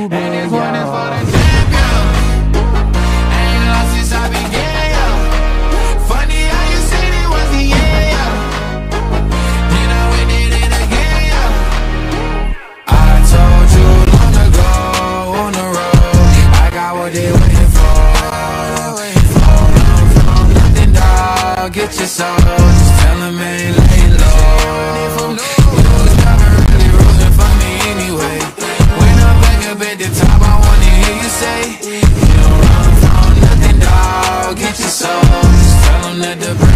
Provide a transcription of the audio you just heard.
And this been, one is for the yo. champion. Ain't lost since I began, yo. Funny how you said it was the end, yo. Then I went did it again, yo. I told you long ago on the road, I got what they waiting for. From nothing, dog, get your soul. Just tell them ain't lay low. You was never really rooting for me anyway. When I'm back up at the top, I wanna hear you say, you don't run from nothing, dog, get your soul. Just tell them that the